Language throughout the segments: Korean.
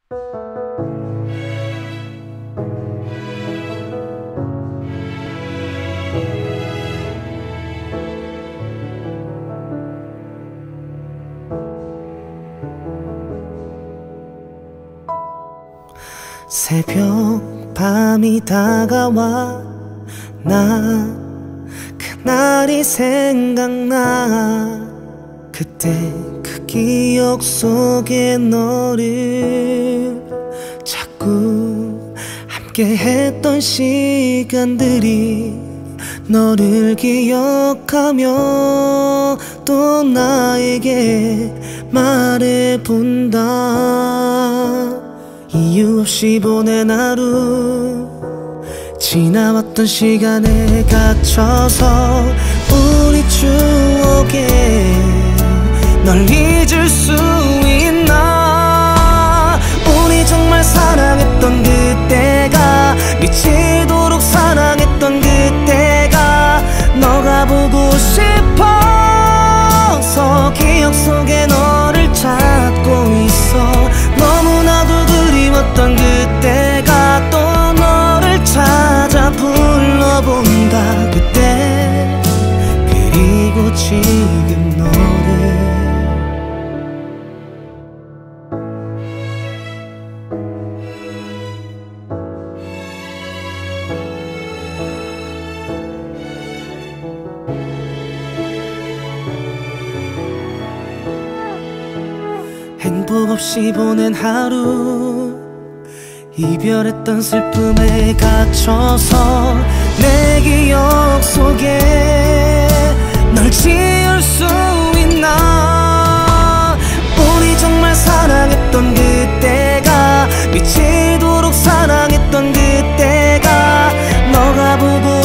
새벽 밤이 다가와 나 그날이 생각나. 그때 그 기억 속에 너를 자꾸 함께 했던 시간들이 너를 기억하며 또 나에게 말해본다. 이유 없이 보낸 하루, 지나왔던 시간에 갇혀서 우리 추억에 널 잊을 수 있나. 우리 정말 사랑했던 그때가, 미치도록 사랑했던 그때가 너가 보고 싶어서 기억 속에 너를 찾고 있어. 너무나도 그리웠던 그때가 또 너를 찾아 불러본다. 그때 그리고 지금 너를. 행복 없이 보낸 하루, 이별했던 슬픔에 갇혀서 내 기억 속에 널 지울 수 있나. 우리 정말 사랑했던 그때가, 미치도록 사랑했던 그때가 너가 보고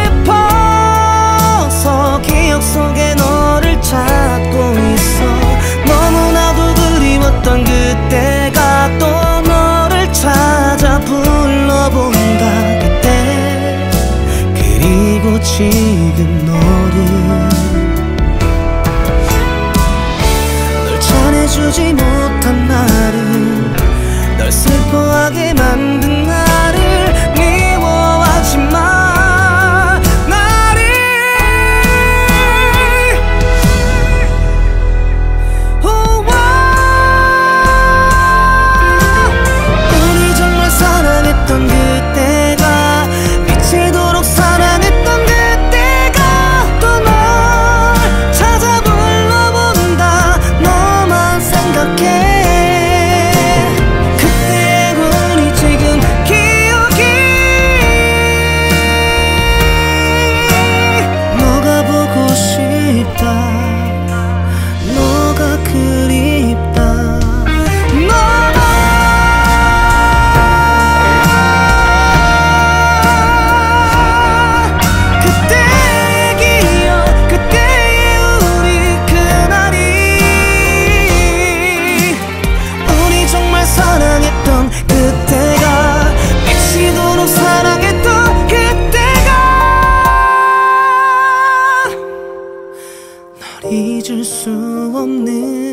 싶어서 기억 속에 너를 찾고 있어. 너무나도 그리웠던 그때가 또 너를 찾아 불러본다. 그때 그리고 지금 너를. 널 잘해주지 못한 나를, 널 슬퍼하게 만든 나를 미워하지 마. 너가 그립다. 그때의 기억, 그때의 우리 그날이, 우리 정말 사랑했던 그때가, 미치도록 사랑했던 그때가 널 잊을 수 없는